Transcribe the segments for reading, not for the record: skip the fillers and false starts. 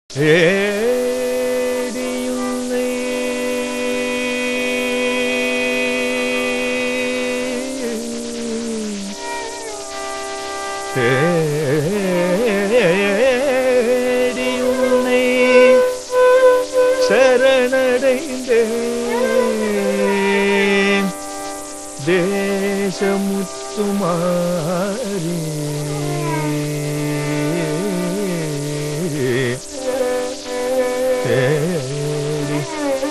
தேடியுன்னை தேடியுன்னை சரணடைந்தேன் தேசமுத்துமாரி தேடி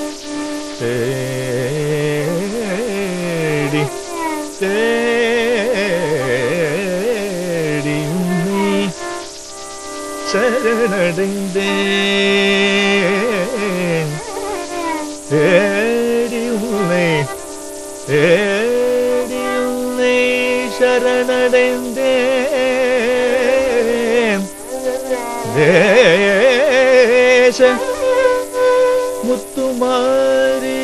தேடி தேடி உன்னை சரணடைந்தேன் தேடி உன்னை சரணடைந்தேன் தேச முத்துமாரி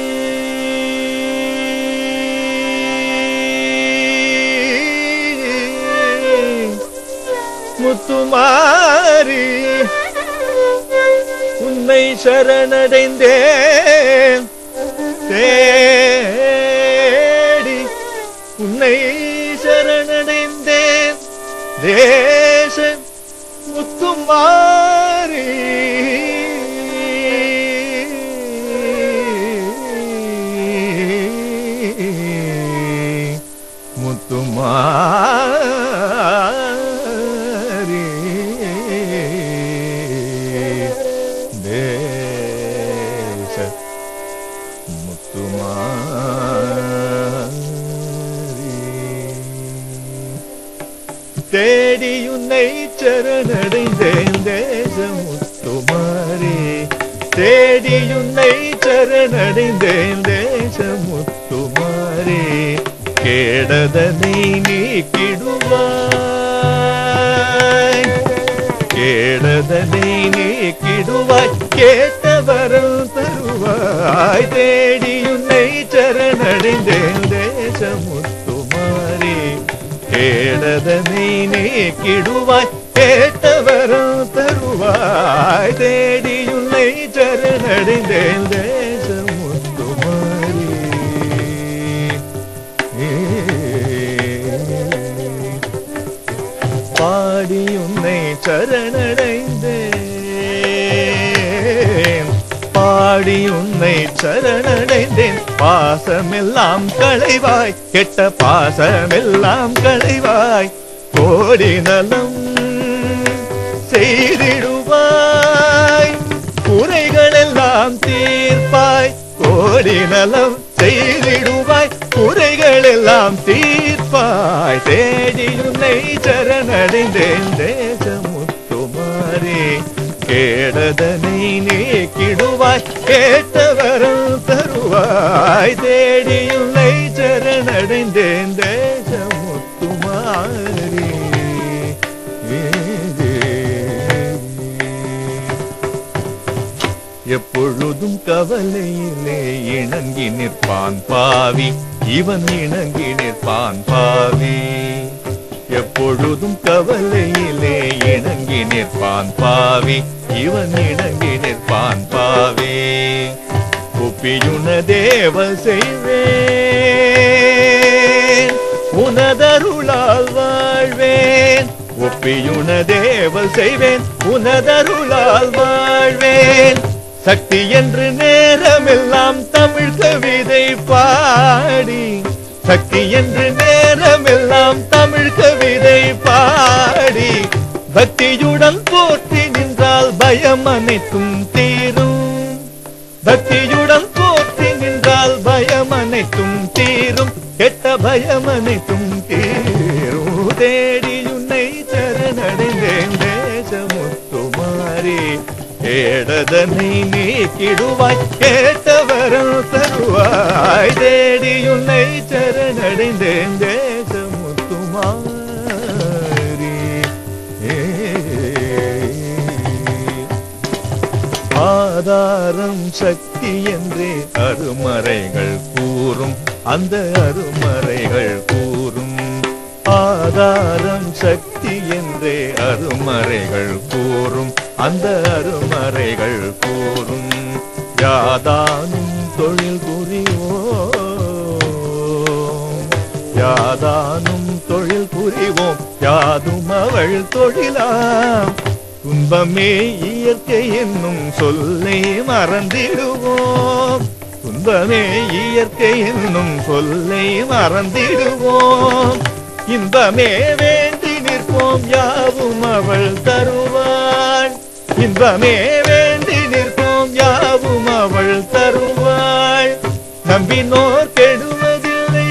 முத்துமாரி உன்னை சரணடைந்தேன் தேடி உன்னை சரணடைந்தேன் தேச முத்துமாரி முத்துமாரி தேச முத்துமாரி தேடி உன்னை சரணடைந்தேன் தேச முத்துமாரி தேடி உன்னை சரணடைந்தேன் தேச முத்துமாரி கேடதனை நீக்கிடுவாய் கேடதனை நீக்கிடுவாய் கேட்டவரம் தருவாய் தேடி உன்னை சரணடைந்தேன் தேச முத்துமாரி கேடதனை நீக்கிடுவாய் கேட்டவரம் தருவாய் தேடி உன்னை சரணடைந்தேன் தேச முத்துமாரி பாடி உன்னை சரணடைந்தேன் பாடி உன்னை சரணடைந்தேன் பாசமெல்லாம் களைவாய் கெட்ட பாசமெல்லாம் களைவாய் கோடி நலம் செய்திடுவாய் குறைகளெல்லாம் தீர்ப்பாய் கோடி நலம் செய்திடுவாய் குறைகளெல்லாம் தீர்ப்பாய் தேடி உன்னை சரணடைந்தேன் தேச முத்துமாரி கேடதனை நீக்கிடுவாய் கேட்டவரம் தருவாய் தேடி உன்னை சரணடைந்தேன் தேச முத்துமாரி எப்பொழுதும் கவலையிலே இணங்கி நிற்பான் பாவி இவன் இணங்கி நிற்பான் பாவி எப்பொழுதும் கவலையிலே இணங்கி நிற்பான் பாவி இவன் இணங்கி நிற்பான் பாவி குப்பியுன தேவ செய்வேன் உனதருளால் வாழ்வேன் ஒப்பியுன தேவ செய்வேன் உனதருளால் வாழ்வேன் சக்தி என்று நேரமெல்லாம் தமிழ் கவிதை பாடி சக்தி என்று நேரமெல்லாம் தமிழ் கவிதை பாடி பக்தியுடன் போற்றி நின்றால் பயம் அனைத்தும் தீரும் பக்தியுடன் போற்றி நின்றால் பயம் அனைத்தும் தீரும் கெட்ட பயம் அனைத்தும் தீரும் தேடி உன்னை சரணடைந்தேன் தேச முத்துமாரி கேடதனை நீக்கிடுவாய் கேட்டவரம் தருவாய் தேடி உன்னை சரணடைந்தேன் தேச முத்துமாரி ஆதாரம் சக்தி என்றே அருமறைகள் கூறும் அந்த அருமறைகள் கூறும் ஆதாரம் சக்தி என்றே அருமறைகள் கூறும் அந்த அருமறைகள் கூறும். யாதானும் தொழில் புரிவோம், யாதானும் தொழில் புரிவோம், யாதும் அவள் தொழிலாம். துன்பமே இயற்கை என்னும் சொல்லை மறந்திடுவோம், துன்பமே இயற்கை என்னும் சொல்லை மறந்திடுவோம். இன்பமே வேண்டி நிற்போம், யாவும் அவள் தருவாள். இன்பமே வேண்டி நிற்போம், யாவும் அவள் தருவாள். நம்பினோர் கெடுவதில்லை.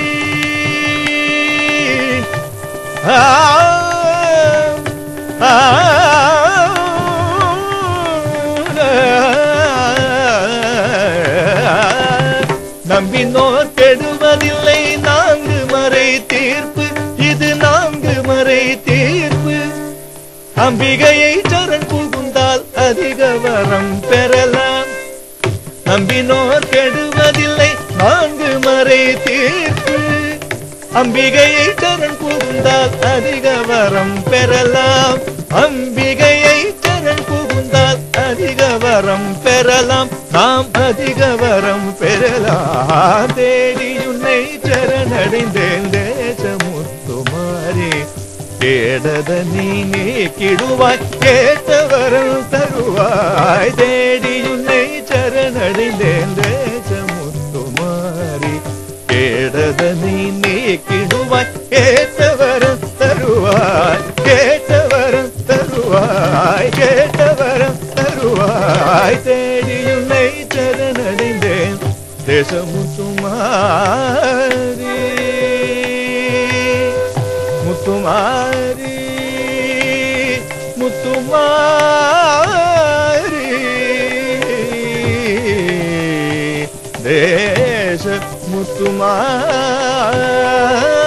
நம்பினோர் கெடுவதில்லை. நான்கு மறை தீர்ப்பு இது, நான்கு மறை தீர்ப்பு. அம்பிகையை சரண் புகுந்தால் அதிக வரம் பெறலாம். நம்பினோர் கெடுவதில்லை, நான்கு மறை தீர்ப்பு. அம்பிகையை சரண் புகுந்தால் அதிக வரம் பெறலாம். அம்பிகையை சரண் புகுந்தால் அதிக வரம் பெறலாம். நாம் அதிக வரம் பெறலாம். தேடி உன்னை சரணடைந்தேன் தேசமுத்துமாரி. கேடத நீ நீக்கிடுவாய், கேட்ட வரம் தருவாய். தேடி உன்னை சரணடைந்தேன் தேசமுத்துமாரி. கேடத நீ நீக்கிடுவாய், கேட்ட வரம் தருவாய். கேட்ட வரம் தருவாய், கேட்ட வரம் தருவாய். தேடி உன்னை சரணடைந்தேன் தேசமுத்துமாரி. முத்துமாரி, முத்துமாரி, தேச முத்துமாரி.